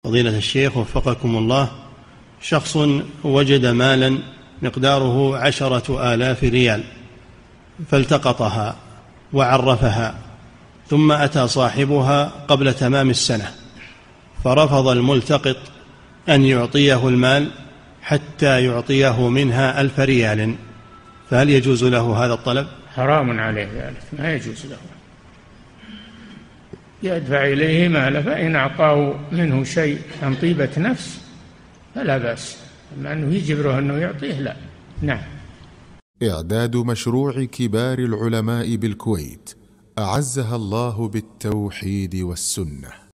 فضيلة الشيخ وفقكم الله، شخص وجد مالا مقداره 10,000 ريال فالتقطها وعرفها، ثم أتى صاحبها قبل تمام السنة فرفض الملتقط أن يعطيه المال حتى يعطيه منها 1,000 ريال، فهل يجوز له هذا الطلب؟ حرام عليه ذلك، ما يجوز له، يدفع إليه ماله، فإن أعطاه منه شيء عن طيبة نفس فلا بأس، أما أنه يجبره أنه يعطيه لا. نعم. إعداد مشروع كبار العلماء بالكويت أعزها الله بالتوحيد والسنة.